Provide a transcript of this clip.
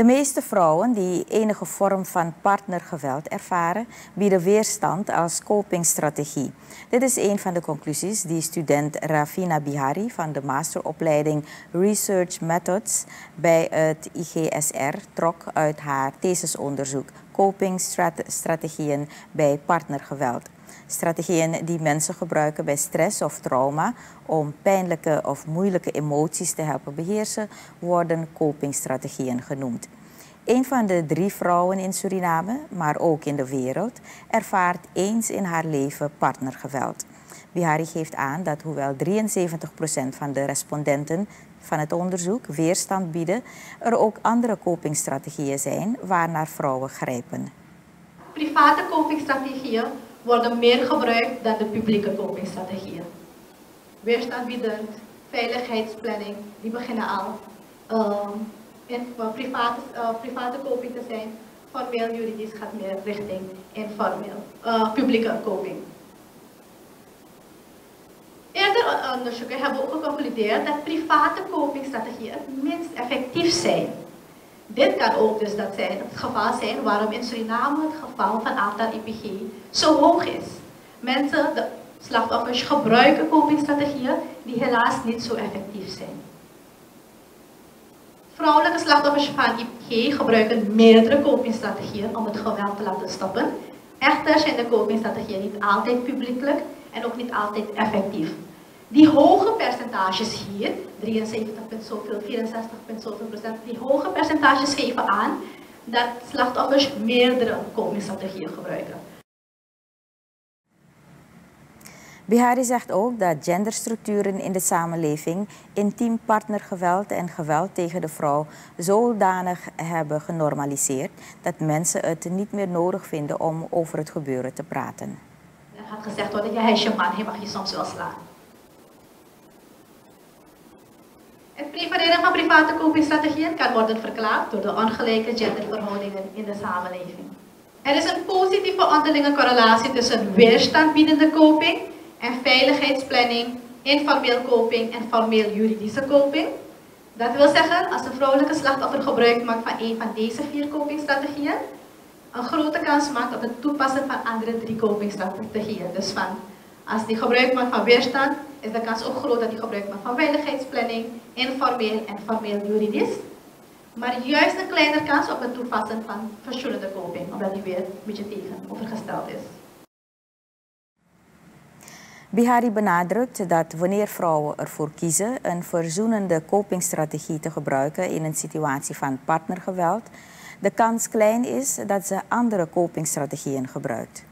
De meeste vrouwen die enige vorm van partnergeweld ervaren, bieden weerstand als copingstrategie. Dit is een van de conclusies die student Ravina Bihari van de masteropleiding Research Methods bij het IGSR trok uit haar thesisonderzoek Copingstrategieën bij partnergeweld. Strategieën die mensen gebruiken bij stress of trauma om pijnlijke of moeilijke emoties te helpen beheersen, worden copingstrategieën genoemd. Een van de 3 vrouwen in Suriname, maar ook in de wereld, ervaart eens in haar leven partnergeweld. Bihari geeft aan dat hoewel 73% van de respondenten van het onderzoek weerstand bieden, er ook andere copingstrategieën zijn waarnaar vrouwen grijpen. Private copingstrategieën worden meer gebruikt dan de publieke copingstrategieën. Weerstandbiedend, veiligheidsplanning, die beginnen al in private coping te zijn. Formeel juridisch gaat meer richting informeel, publieke coping. Eerdere onderzoeken hebben ook geconcludeerd dat private copingstrategieën het minst effectief zijn. Dit kan ook dus het geval zijn waarom in Suriname het geval van aantal IPG zo hoog is. Mensen, de slachtoffers, gebruiken copingstrategieën die helaas niet zo effectief zijn. Vrouwelijke slachtoffers van IPG gebruiken meerdere copingstrategieën om het geweld te laten stoppen. Echter zijn de copingstrategieën niet altijd publiekelijk en ook niet altijd effectief. Die hoge percentages hier, 73 zoveel, 64 zoveel procent, die hoge percentages geven aan dat slachtoffers meerdere copingstrategieën gebruiken. Bihari zegt ook dat genderstructuren in de samenleving intiem partnergeweld en geweld tegen de vrouw zodanig hebben genormaliseerd dat mensen het niet meer nodig vinden om over het gebeuren te praten. Er gaat gezegd worden, ja, hij is je man, hij mag je soms wel slaan. Het prefereren van private copingstrategieën kan worden verklaard door de ongelijke genderverhoudingen in de samenleving. Er is een positieve onderlinge correlatie tussen weerstandbiedende coping en veiligheidsplanning, informeel coping en formeel juridische coping. Dat wil zeggen, als een vrouwelijke slachtoffer gebruik maakt van een van deze 4 copingstrategieën, een grote kans maakt op het toepassen van andere 3 copingstrategieën. Dus als die gebruik maakt van weerstand, is de kans ook groot dat hij gebruik maakt van veiligheidsplanning, informeel en formeel juridisch. Maar juist een kleiner kans op het toepassen van verschillende coping, omdat die weer een beetje tegenovergesteld is. Bihari benadrukt dat wanneer vrouwen ervoor kiezen een verzoenende copingstrategie te gebruiken in een situatie van partnergeweld, de kans klein is dat ze andere copingstrategieën gebruikt.